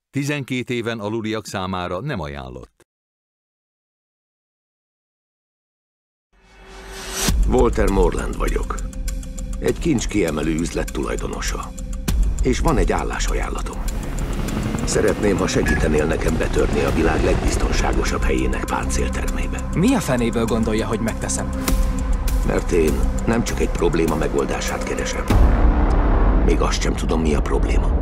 12 éven aluliak számára nem ajánlott. Walter Morland vagyok. Egy kincskiemelő üzlet tulajdonosa. És van egy állásajánlatom. Szeretném, ha segítenél nekem betörni a világ legbiztonságosabb helyének páncéltermébe. Mi a fenéből gondolja, hogy megteszem? Mert én nem csak egy probléma megoldását keresem. Még azt sem tudom, mi a probléma.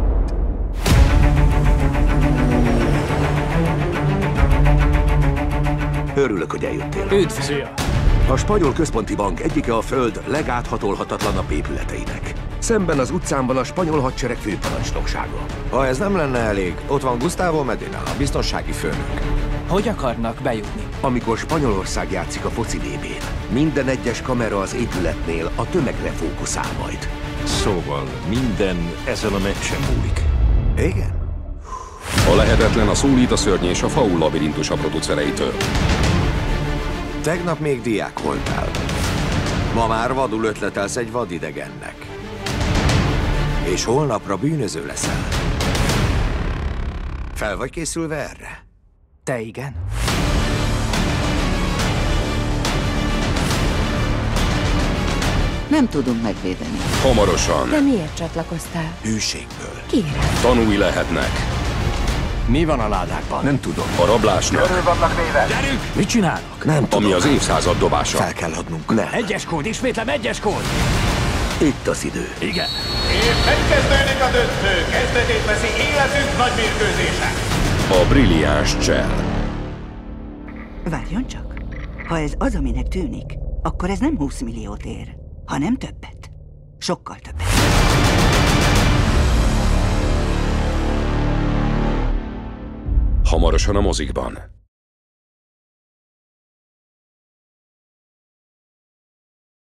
Örülök, hogy eljöttél. Üdv! Szia! A Spanyol Központi Bank egyike a föld legáthatolhatatlanabb épületeinek. Szemben az utcámban a spanyol hadsereg főparancsnoksága. Ha ez nem lenne elég, ott van Gustavo Medina, a biztonsági főnök. Hogy akarnak bejutni? Amikor Spanyolország játszik a foci VB-n, minden egyes kamera az épületnél a tömegre fókuszál majd. Szóval minden ezen a meccsen múlik. Igen? A lehetetlen, a szólít, a szörny és a faul labirintus a producereitől. Tegnap még diák voltál. Ma már vadul ötletelsz egy vadidegennek. És holnapra bűnöző leszel. Fel vagy készülve erre? Te igen? Nem tudunk megvédeni. Hamarosan De miért csatlakoztál? Hűségből. Kérem. tanúi lehetnek Mi van a ládákban? Nem tudom. a rablásnak, Mit csinálnak? Nem tudom. ami az évszázad dobása. Fel kell adnunk. Nem. Egyes kód, ismétlem, egyes kód! Itt az idő. Igen. És megkezdődik a döntő, kezdetét veszi életünk nagy mérkőzése. A brilliáns csel. Várjon csak. Ha ez az, aminek tűnik, akkor ez nem 20 milliót ér, hanem többet. Sokkal többet. Hamarosan a mozikban.